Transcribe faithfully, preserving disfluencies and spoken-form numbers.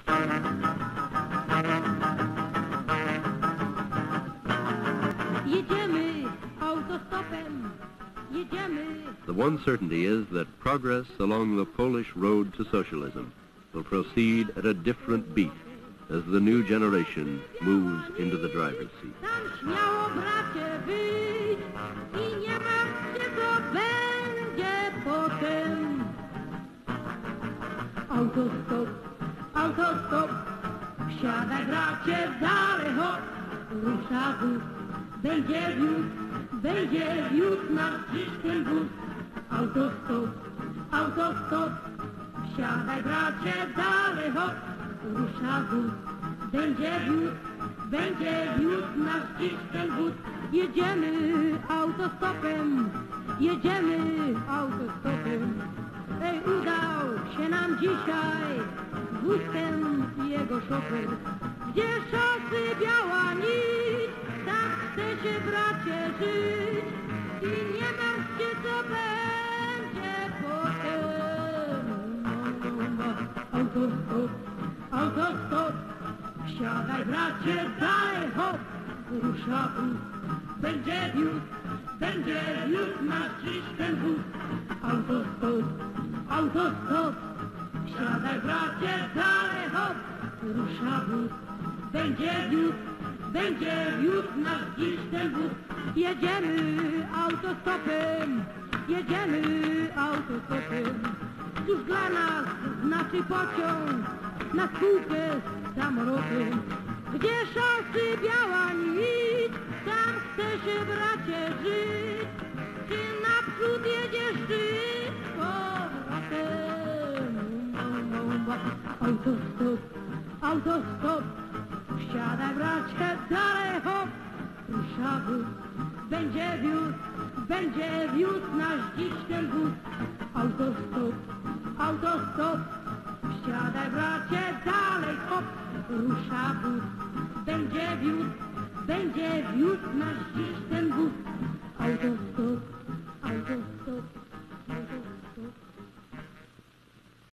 Jedziemy autostopem, jedziemy. The one certainty is that progress along the Polish road to socialism will proceed at a different beat as the new generation moves into the driver's seat. Tam śmiało, bracie, wyjdź i nie martw się, co będzie potem. Autostop, autostop, wsiadaj, bracie, dalej hop, rusza wóz, będzie wiózł, będzie wiózł nas dziś ten wóz. Autostop, autostop, wsiadaj, bracie, dalej hop, rusza wóz, będzie wiózł, będzie wiózł nas dziś ten wóz. Jedziemy autostopem, jedziemy autostopem. Ej, udał się nam dzisiaj wózkiem jego szofer. Gdzie szosy biała nic, tam chce się, bracie, żyć. I nie martw się, co będzie potem. Autostop, autostop, wsiadaj, bracie, dalej hop, rusza wóz, będzie wiózł, będzie wiózł nas dziś ten wóz. Autostop, autostop, wsiadaj, bracie, dalej hop, rusza wóz, będzie wiózł, będzie wiózł nas dziś ten wóz. Jedziemy autostopem, jedziemy autostopem. Cóż dla nas znaczy pociąg na spółkę z samolotem. Gdzie szosy biała nic, tam chce się, bracie, żyć. Czy naprzód jedziesz ty z powrotem? Autostop, autostop, wsiadaj, bracie, dalej hop, rusza wóz, będzie wiózł, będzie wiózł nasz dziś ten wóz. Autostop, autostop, wsiadaj, bracie, dalej hop, rusza wóz, będzie wiózł, będzie wiózł nasz dziś